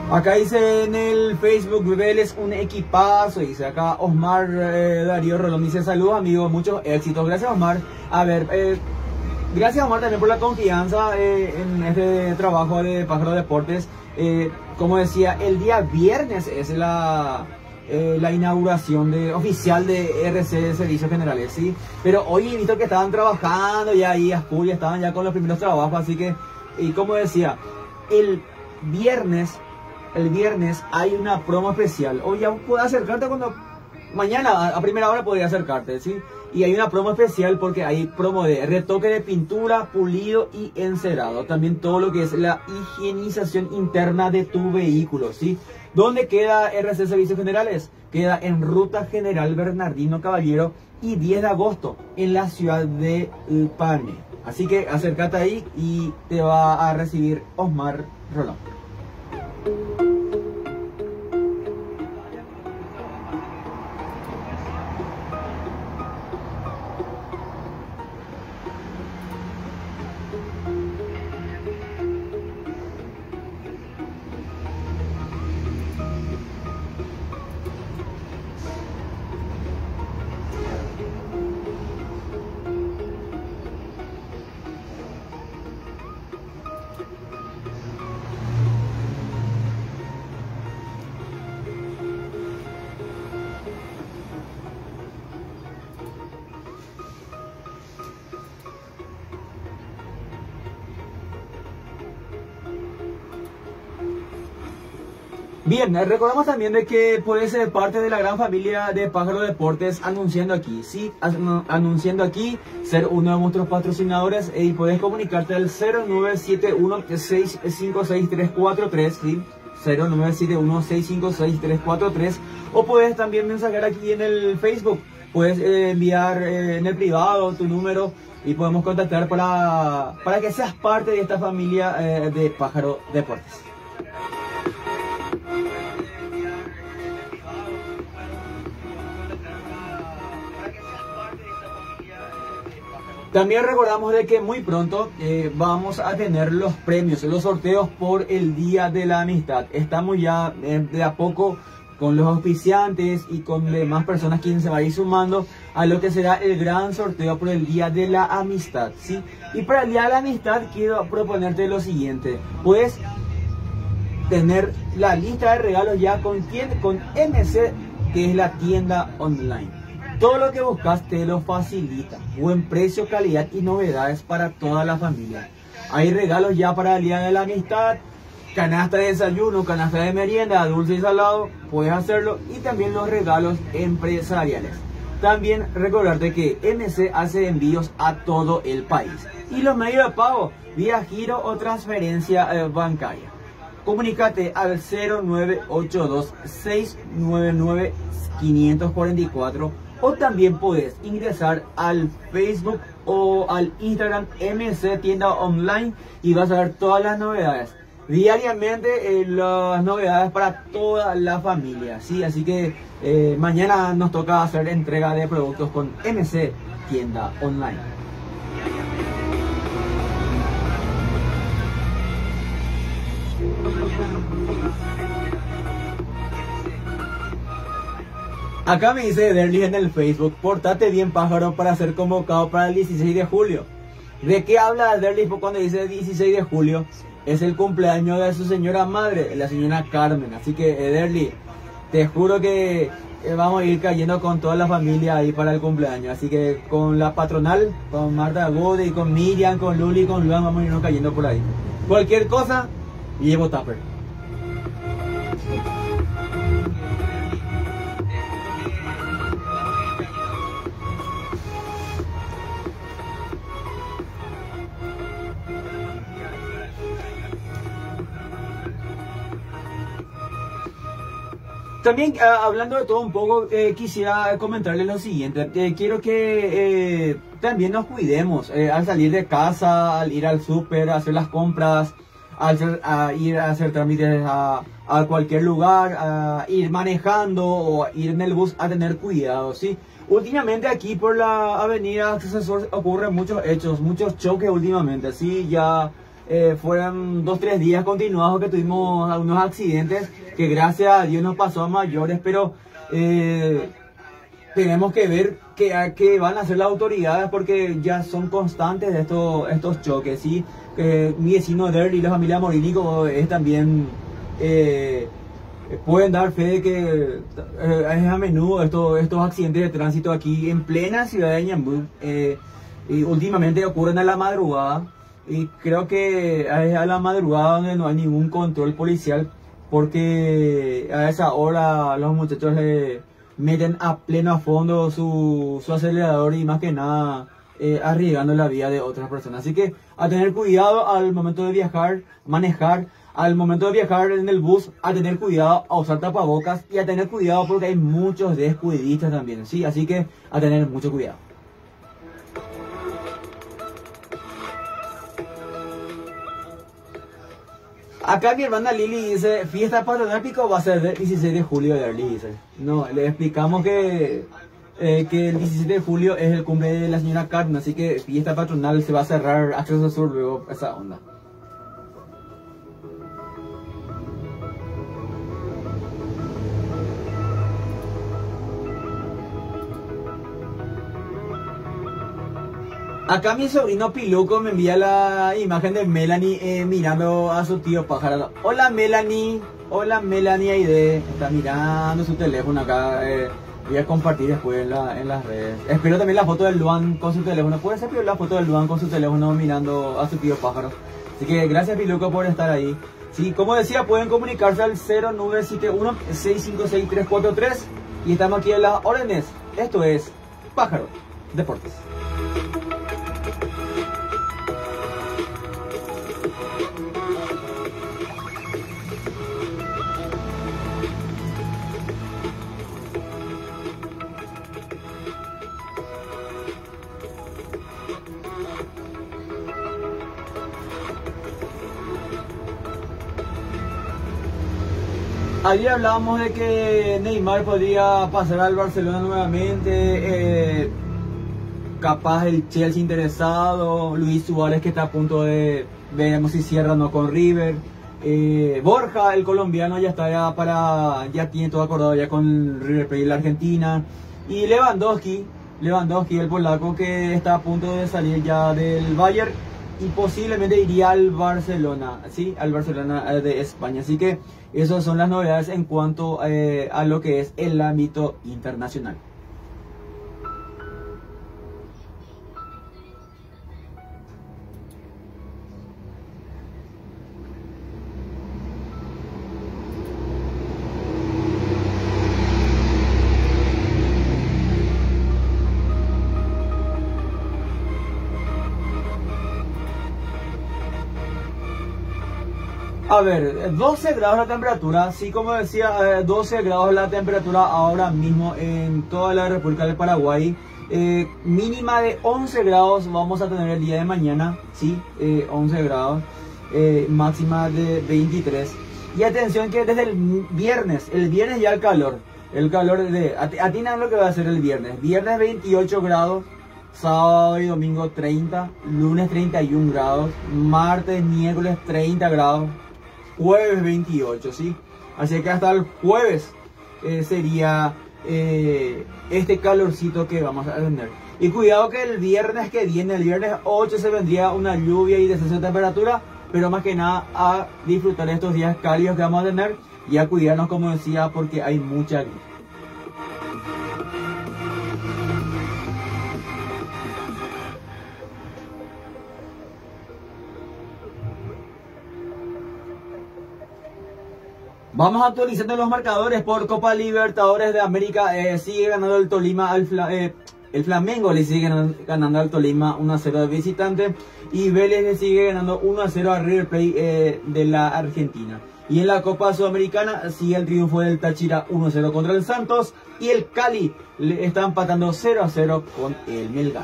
Acá dice en el Facebook, Vélez un equipazo, dice acá Osmar eh, Darío Rolón, dice saludos amigos, muchos éxitos, gracias Osmar. A ver, eh, gracias Omar también por la confianza eh, en este trabajo de Pájaro Deportes. Eh, como decía, el día viernes es la, eh, la inauguración de, oficial de R C de Servicios Generales, ¿sí? Pero hoy he visto que estaban trabajando ya ahí a full, estaban ya con los primeros trabajos, así que, y como decía, el viernes, el viernes hay una promo especial. Hoy ya puedes acercarte cuando, mañana a primera hora podría acercarte, ¿sí? Y hay una promo especial porque hay promo de retoque de pintura, pulido y encerado. También todo lo que es la higienización interna de tu vehículo, ¿sí? ¿Dónde queda R C Servicios Generales? Queda en Ruta General Bernardino Caballero y diez de agosto en la ciudad de Pane. Así que acércate ahí y te va a recibir Osmar Rolón. Bien, recordamos también de que puedes ser parte de la gran familia de Pájaro Deportes anunciando aquí, sí, anunciando aquí, ser uno de nuestros patrocinadores y puedes comunicarte al cero nueve siete uno, seis cinco seis, tres cuatro tres, sí, cero nueve siete uno, seis cinco seis, tres cuatro tres, o puedes también mensajear aquí en el Facebook, puedes eh, enviar eh, en el privado tu número y podemos contactar para, para que seas parte de esta familia eh, de Pájaro Deportes. También recordamos de que muy pronto eh, vamos a tener los premios, los sorteos por el Día de la Amistad. Estamos ya eh, de a poco con los auspiciantes y con demás personas quienes se van a ir sumando a lo que será el gran sorteo por el Día de la Amistad, ¿sí? Y para el Día de la Amistad quiero proponerte lo siguiente. Puedes tener la lista de regalos ya con, con M C, que es la tienda online. Todo lo que buscas te lo facilita. Buen precio, calidad y novedades para toda la familia. Hay regalos ya para el Día de la Amistad, canasta de desayuno, canasta de merienda, dulce y salado, puedes hacerlo. Y también los regalos empresariales. También recordarte que M C hace envíos a todo el país. Y los medios de pago, vía giro o transferencia eh, bancaria. Comunícate al cero nueve ocho dos, seis nueve nueve, cinco cuatro cuatro. O también puedes ingresar al Facebook o al Instagram M C Tienda Online y vas a ver todas las novedades. Diariamente eh, las novedades para toda la familia, ¿sí? Así que eh, mañana nos toca hacer entrega de productos con M C Tienda Online. Acá me dice Derly en el Facebook, portate bien pájaro para ser convocado para el dieciséis de julio. ¿De qué habla Derly cuando dice dieciséis de julio? Es el cumpleaños de su señora madre, la señora Carmen. Así que Derly, te juro que vamos a ir cayendo con toda la familia ahí para el cumpleaños. Así que con la patronal, con Marta Gode, con Miriam, con Luli, con Luan, vamos a irnos cayendo por ahí. Cualquier cosa, llevo tupper. También uh, hablando de todo un poco, eh, quisiera comentarles lo siguiente. Eh, quiero que eh, también nos cuidemos eh, al salir de casa, al ir al súper, a hacer las compras, al ser, a ir a hacer trámites a, a cualquier lugar, a ir manejando o ir en el bus, a tener cuidado, ¿sí? Últimamente aquí por la avenida Accesor ocurren muchos hechos, muchos choques últimamente, ¿sí? Ya eh, fueron dos, tres días continuados que tuvimos algunos accidentes que gracias a Dios nos pasó a mayores, pero eh, tenemos que ver qué, qué van a hacer las autoridades porque ya son constantes estos, estos choques, ¿sí? Que mi vecino Derry y la familia Morini como es también... Eh, pueden dar fe de que eh, es a menudo estos, estos accidentes de tránsito aquí en plena ciudad de Ñemby, eh, y últimamente ocurren a la madrugada, y creo que es a la madrugada donde no hay ningún control policial, porque a esa hora los muchachos le meten a pleno a fondo su, su acelerador y más que nada eh, arriesgando la vida de otras personas. Así que a tener cuidado al momento de viajar, manejar. Al momento de viajar en el bus, a tener cuidado, a usar tapabocas y a tener cuidado porque hay muchos descuidistas también, ¿sí? Así que a tener mucho cuidado. Acá mi hermana Lili dice, fiesta patronal pico va a ser el dieciséis de julio de Derly, dice. No, le explicamos que, eh, que el diecisiete de julio es el cumple de la señora Carmen, así que fiesta patronal se va a cerrar acceso sur luego esa onda. Acá mi sobrino Piluco me envía la imagen de Melanie eh, mirando a su tío pájaro. Hola Melanie, hola Melanie Aide. Está mirando su teléfono acá. Eh, voy a compartir después en, la, en las redes. Espero también la foto del Luan con su teléfono. Puede ser la foto del Luan con su teléfono mirando a su tío pájaro. Así que gracias Piluco por estar ahí. Sí, como decía, pueden comunicarse al cero nueve siete uno, seis cinco seis, tres cuatro tres. Y estamos aquí en las órdenes. Esto es Pájaro Deportes. Ayer hablábamos de que Neymar podría pasar al Barcelona nuevamente, eh, capaz el Chelsea interesado, Luis Suárez que está a punto de, veremos si cierra o no con River, eh, Borja el colombiano ya está ya para, ya tiene todo acordado ya con River Plate la Argentina, y Lewandowski, Lewandowski el polaco que está a punto de salir ya del Bayern y posiblemente iría al Barcelona, sí, al Barcelona de España, así que esas son las novedades en cuanto eh, a lo que es el ámbito internacional. A ver, doce grados la temperatura, sí, como decía, doce grados la temperatura ahora mismo en toda la República del Paraguay. Eh, mínima de once grados vamos a tener el día de mañana, sí, eh, once grados, eh, máxima de veintitrés. Y atención que desde el viernes, el viernes ya el calor, el calor de, atinan lo que va a ser el viernes, viernes veintiocho grados, sábado y domingo treinta, lunes treinta y un grados, martes, miércoles treinta grados, jueves veintiocho, ¿sí? Así que hasta el jueves eh, sería eh, este calorcito que vamos a tener. Y cuidado que el viernes que viene, el viernes ocho, se vendría una lluvia y descenso de temperatura, pero más que nada a disfrutar estos días cálidos que vamos a tener y a cuidarnos, como decía, porque hay mucha gripe. Vamos actualizando los marcadores por Copa Libertadores de América. Eh, sigue ganando el Tolima, al Fla, eh, el Flamengo le sigue ganando al Tolima uno a cero de visitante. Y Vélez le sigue ganando uno a cero a River Plate eh, de la Argentina. Y en la Copa Sudamericana sigue el triunfo del Táchira uno a cero contra el Santos. Y el Cali le está empatando cero a cero con el Melgar.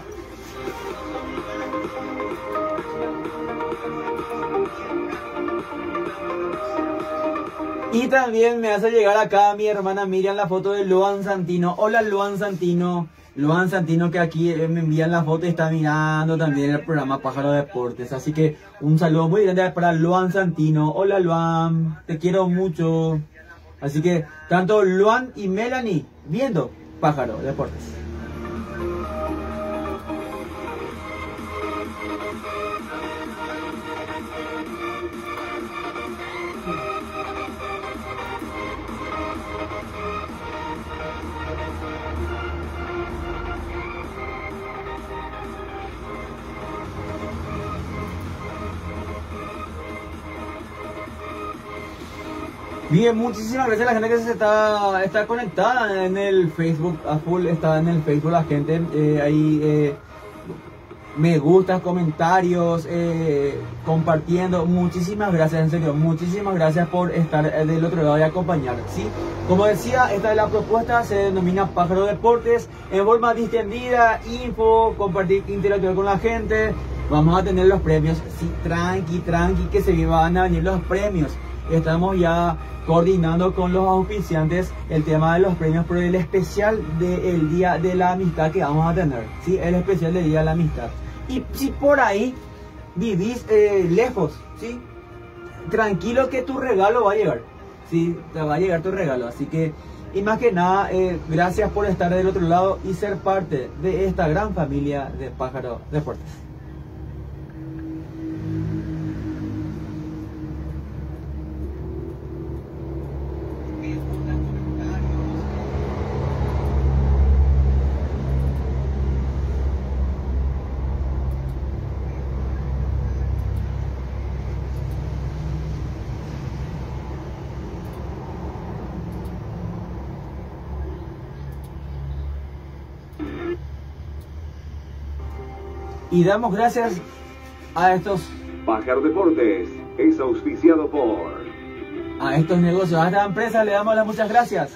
Y también me hace llegar acá mi hermana Miriam la foto de Luan Santino. Hola Luan Santino, Luan Santino, que aquí me envían la foto y está mirando también el programa Pájaro Deportes. Así que un saludo muy grande para Luan Santino. Hola Luan, te quiero mucho. Así que tanto Luan y Melanie viendo Pájaro Deportes. Bien, muchísimas gracias a la gente que se está, está conectada en el Facebook, a full está en el Facebook la gente, eh, ahí eh, me gusta, comentarios, eh, compartiendo, muchísimas gracias, en serio, muchísimas gracias por estar del otro lado y acompañar, ¿sí? Como decía, esta es la propuesta, se denomina Pájaro Deportes, en forma distendida, info, compartir, interactuar con la gente, vamos a tener los premios, sí, tranqui, tranqui, que se van a venir los premios, estamos ya coordinando con los auspiciantes el tema de los premios por el especial del Día de la Amistad que vamos a tener, ¿sí? El especial del Día de la Amistad. Y si por ahí vivís eh, lejos, ¿sí? Tranquilo que tu regalo va a llegar, ¿sí? Te va a llegar tu regalo. Así que, y más que nada, eh, gracias por estar del otro lado y ser parte de esta gran familia de Pájaro Deportes. Y damos gracias a estos Pájaro Deportes es auspiciado por a estos negocios, a esta empresa le damos las muchas gracias.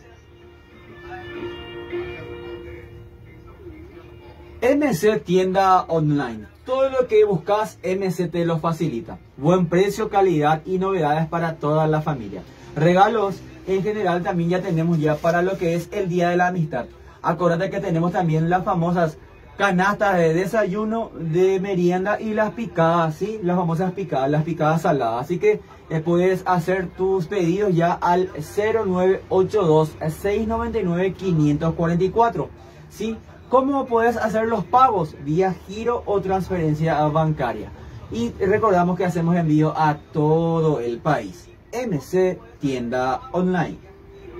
M C Tienda Online. Todo lo que buscas, M C te lo facilita. Buen precio, calidad y novedades para toda la familia. Regalos en general también ya tenemos ya para lo que es el Día de la Amistad. Acuérdate que tenemos también las famosas canastas de desayuno, de merienda y las picadas, ¿sí? Las famosas picadas, las picadas saladas. Así que eh, puedes hacer tus pedidos ya al cero nueve ocho dos, seis nueve nueve, cinco cuatro cuatro, ¿sí? ¿Cómo puedes hacer los pagos? Vía giro o transferencia bancaria. Y recordamos que hacemos envío a todo el país. M C Tienda Online.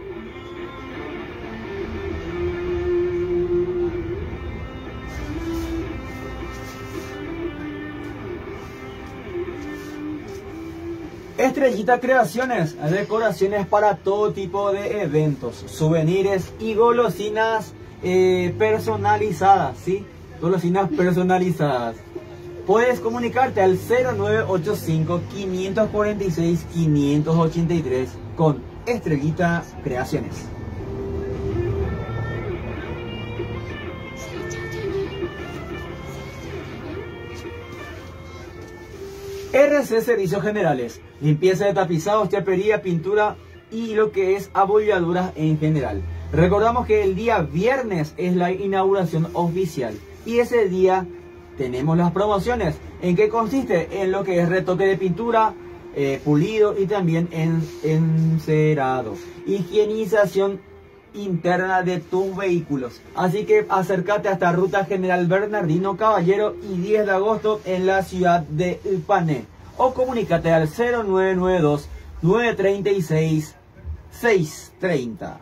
Estrellita Creaciones, decoraciones para todo tipo de eventos, souvenirs y golosinas eh, personalizadas, ¿sí? Golosinas personalizadas. Puedes comunicarte al cero nueve ocho cinco, cinco cuatro seis, cinco ocho tres con Estrellita Creaciones. R C Servicios Generales, limpieza de tapizados, chapería, pintura y lo que es abolladuras en general. Recordamos que el día viernes es la inauguración oficial y ese día tenemos las promociones. ¿En qué consiste? En lo que es retoque de pintura, eh, pulido y también en encerado. Higienización interna de tus vehículos. Así que acércate hasta Ruta General Bernardino Caballero y diez de agosto en la ciudad de Ipané. O comunícate al cero nueve nueve dos, nueve tres seis, seis tres cero.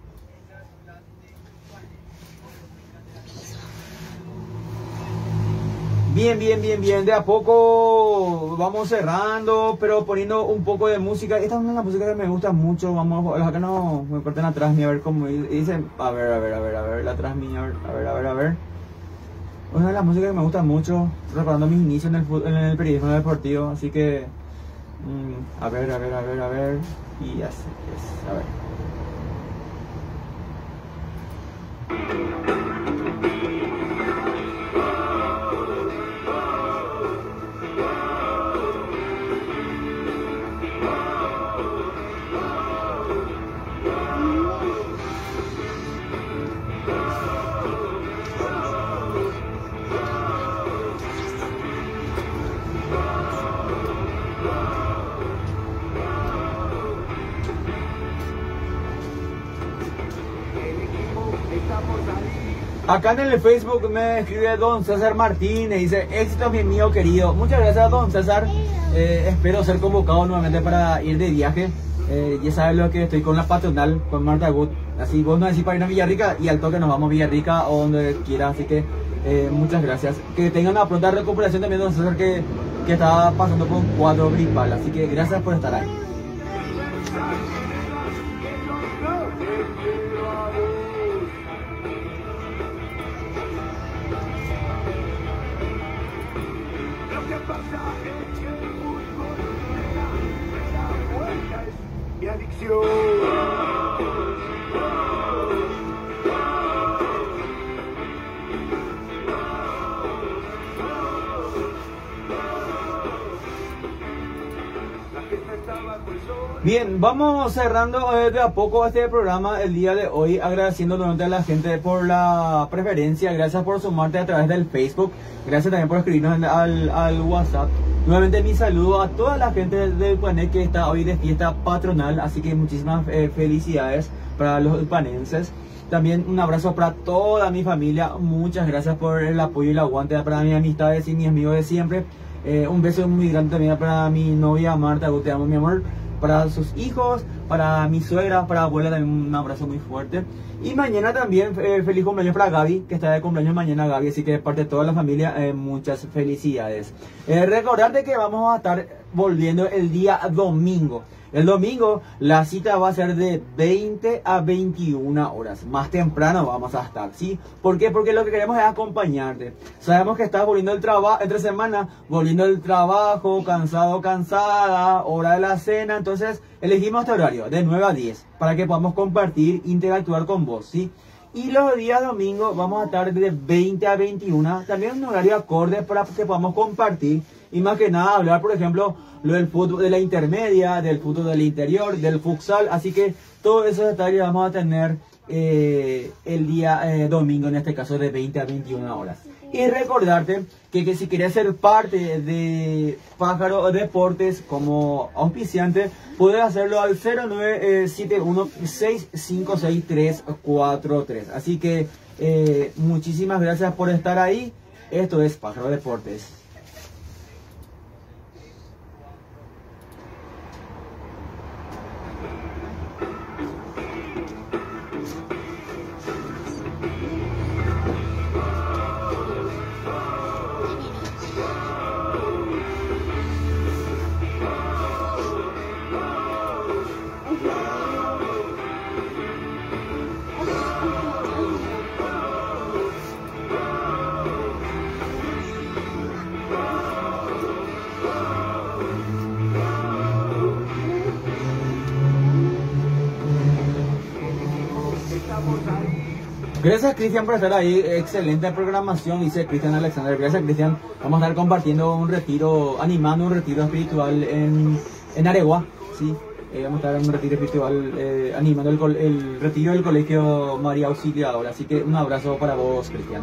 Bien, bien, bien, bien. De a poco vamos cerrando, pero poniendo un poco de música. Esta es una de las músicas que me gusta mucho. Vamos, acá no me corten atrás ni a ver cómo dicen. A ver, a ver, a ver, a ver, la atrás mía, a ver, a ver, a ver, a ver. Una de las músicas que me gusta mucho, recordando mis inicios en el, en el periodismo deportivo. Así que, mmm, a ver, a ver, a ver, a ver. Y así es, a ver. Acá en el Facebook me escribe don César Martínez, dice, éxitos mi mío querido. Muchas gracias don César, eh, espero ser convocado nuevamente para ir de viaje. Eh, ya sabes lo que estoy con la patronal, con Marta Gut, así vos nos decís para ir a Villarrica y al toque nos vamos a Villarrica o donde quiera, así que eh, muchas gracias. Que tengan una pronta recuperación también don César, que, que está pasando por un cuadro gripal, así que gracias por estar ahí. Mi adicción. Bien, vamos cerrando eh, de a poco este programa el día de hoy, agradeciendo nuevamente a la gente por la preferencia, gracias por sumarte a través del Facebook, gracias también por escribirnos en, al, al WhatsApp. Nuevamente mi saludo a toda la gente del Upané que está hoy de fiesta patronal, así que muchísimas eh, felicidades para los upanenses. También un abrazo para toda mi familia, muchas gracias por el apoyo y el aguante para mis amistades y mis amigos de siempre. Eh, un beso muy grande también para mi novia Marta, te amo mi amor, para sus hijos, para mi suegra, para abuela también un abrazo muy fuerte. Y mañana también eh, feliz cumpleaños para Gaby, que está de cumpleaños mañana Gaby, así que de parte de toda la familia eh, muchas felicidades. Eh, recordarte que vamos a estar volviendo el día domingo. El domingo la cita va a ser de veinte a veintiuna horas. Más temprano vamos a estar, ¿sí? ¿Por qué? Porque lo que queremos es acompañarte. Sabemos que estás volviendo del trabajo, entre semana, volviendo del trabajo, cansado, cansada, hora de la cena. Entonces, elegimos este horario, de nueve a diez, para que podamos compartir, interactuar con vos, ¿sí? Y los días domingos vamos a estar de veinte a veintiuna, también un horario acorde para que podamos compartir. Y más que nada hablar, por ejemplo, lo del fútbol de la intermedia, del fútbol del interior, del futsal. Así que todos esos detalles vamos a tener eh, el día eh, domingo, en este caso de veinte a veintiuna horas. Y recordarte que, que si quieres ser parte de Pájaro Deportes como auspiciante, puedes hacerlo al cero nueve siete uno seis cinco seis tres cuatro tres. Así que eh, muchísimas gracias por estar ahí. Esto es Pájaro Deportes. Gracias Cristian por estar ahí, excelente programación, dice Cristian Alexander. Gracias Cristian, vamos a estar compartiendo un retiro, animando un retiro espiritual en, en Aregua, ¿sí? Eh, vamos a estar en un retiro espiritual eh, animando el, el retiro del colegio María Auxiliadora, así que un abrazo para vos Cristian.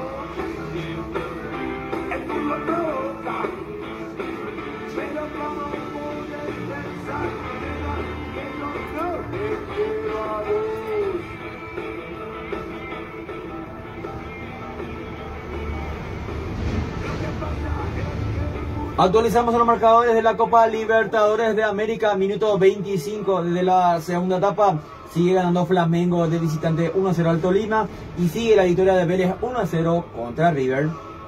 Actualizamos los marcadores de la Copa Libertadores de América, minuto veinticinco de la segunda etapa. Sigue ganando Flamengo de visitante uno a cero al Tolima y sigue la victoria de Vélez uno a cero contra River.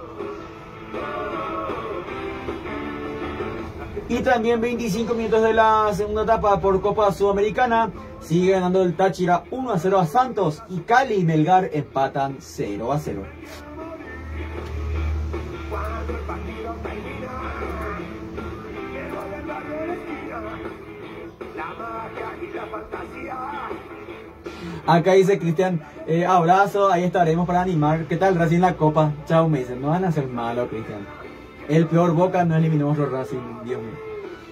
Y también veinticinco minutos de la segunda etapa por Copa Sudamericana. Sigue ganando el Táchira uno a cero a Santos y Cali y Melgar empatan cero a cero. Acá dice Cristian, eh, abrazo, ahí estaremos para animar. ¿Qué tal Racing la Copa? Chao, me dicen, no van a hacer malo, Cristian. El peor Boca no eliminó otro Racing, Dios mío.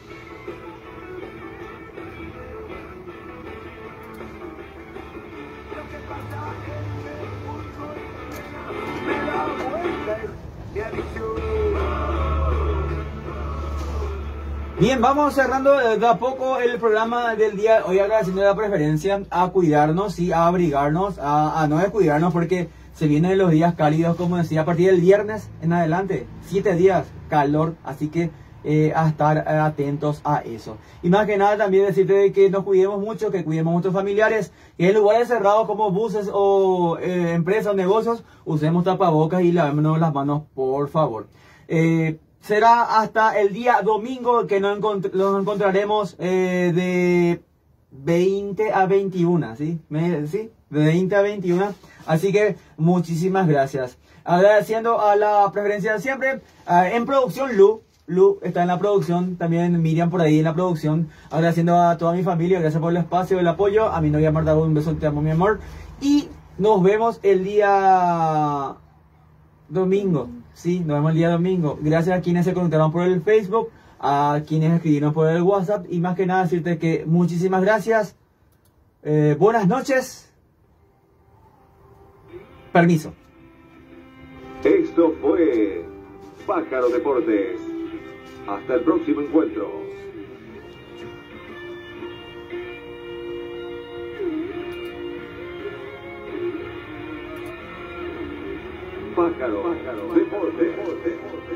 Bien, vamos cerrando de a poco el programa del día. Hoy agradeciendo la preferencia a cuidarnos y a abrigarnos, a, a no descuidarnos, porque se vienen los días cálidos, como decía, a partir del viernes en adelante, siete días calor, así que eh, a estar atentos a eso. Y más que nada también decirte que nos cuidemos mucho, que cuidemos a nuestros familiares, y en lugares cerrados como buses o eh, empresas o negocios, usemos tapabocas y lavémonos las manos, por favor. Eh, será hasta el día domingo que nos, encont nos encontraremos eh, de veinte a veintiuna, ¿sí? Me, ¿sí? De veinte a veintiuna. Así que muchísimas gracias. Agradeciendo a la preferencia de siempre. Uh, en producción, Lu. Lu está en la producción. También Miriam por ahí en la producción. Agradeciendo a toda mi familia. Gracias por el espacio, el apoyo. A mi novia Marta, un beso, te amo, mi amor. Y nos vemos el día domingo. Sí, nos vemos el día domingo. Gracias a quienes se conectaron por el Facebook, a quienes escribieron por el WhatsApp, y más que nada decirte que muchísimas gracias. Eh, buenas noches. Permiso. Esto fue Pájaro Deportes. Hasta el próximo encuentro. Pájaro, Pájaro Deportes.